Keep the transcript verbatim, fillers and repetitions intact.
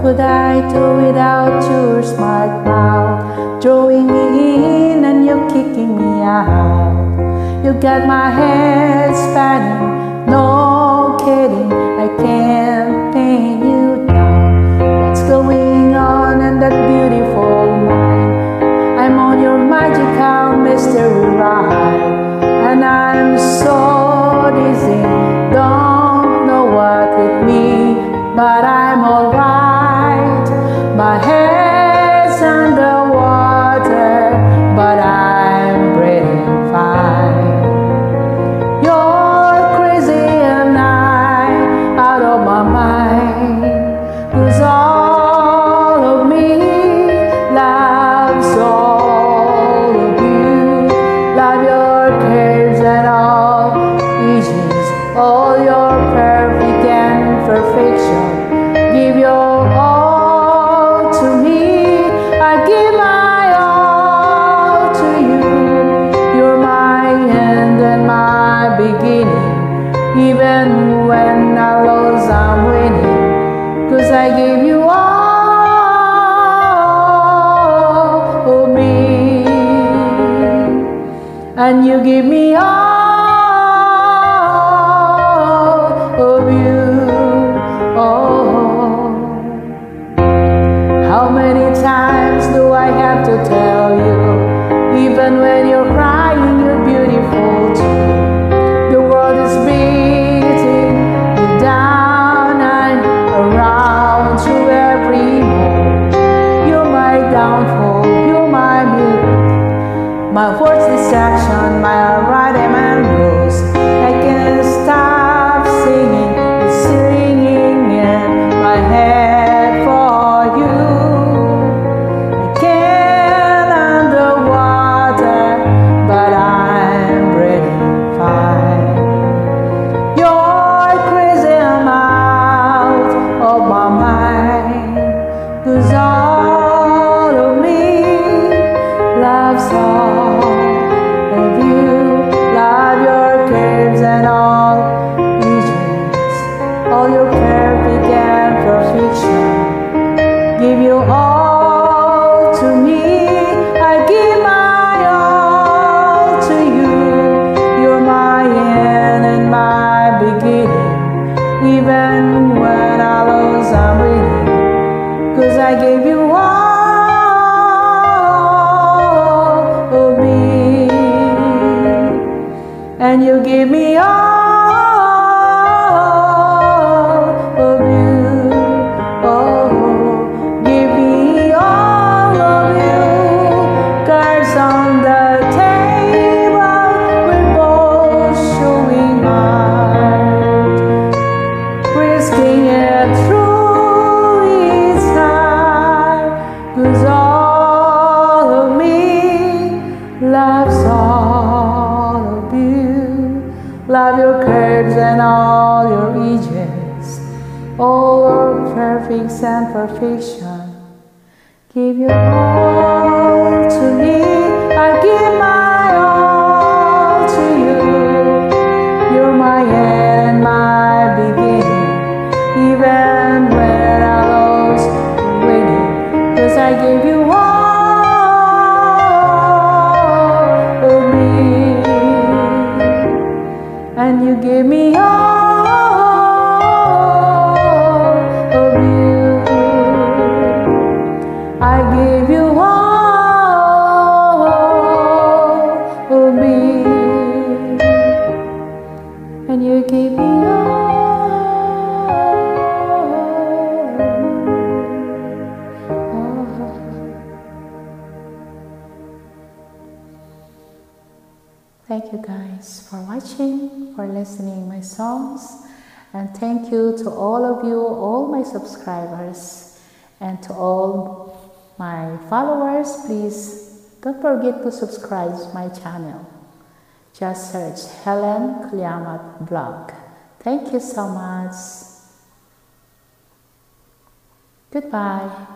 could I do without your smart mouth, drawing me in and you kicking me out? You got my head spinning, no kidding, I can't pin you down. What's going on in that beautiful mind? I'm on your magical mystery ride, and I'm so dizzy, don't know what hit me, but I'm alright. My head's underwater, but I'm breathing fine. You're crazy and I'm out of my mind, 'cause all of me loves all of you. Love your curves and all edges, all your perfect and perfection. Give your all to me, I give my all to you. You're my end and my beginning, even when I lose I'm winning, 'cause I give you all of me, and you give me all of you. Oh, how many times do I have to tell you, even when you're crying, you're beautiful too. The world is beating you down and around through every move. You're my downfall, you're my mute, my worst distraction, my rhythm and blues. I can't stop singing, singing in my head for you. I can't underwater, but I'm breathing fine. You're crazy, I'm out of my mind, 'cause all of me loves all of you. Love your curves and all edges, all your perfect and perfection. Give you all to me, I give my all to you. You're my end and my beginning, even when I lose I'm winning, 'cause I gave you all of me, and you give me all of you. Oh, give me all of you. Cards on the table, we're both showing heart, risking it through each time, 'cause all of me loves all of you. Love your curves and all your edges, all your perfects and perfection. Give your all to me, I give my all to you. You're my end and my beginning, even when I lose winning, 'cause I give you all of me, and you give me all of you. I give you all of me, and you give me all. Thank you guys for watching, for listening my songs, and thank you to all of you, all my subscribers, and to all my followers. Please don't forget to subscribe to my channel. Just search Helen Collamat Vlog. Thank you so much. Goodbye.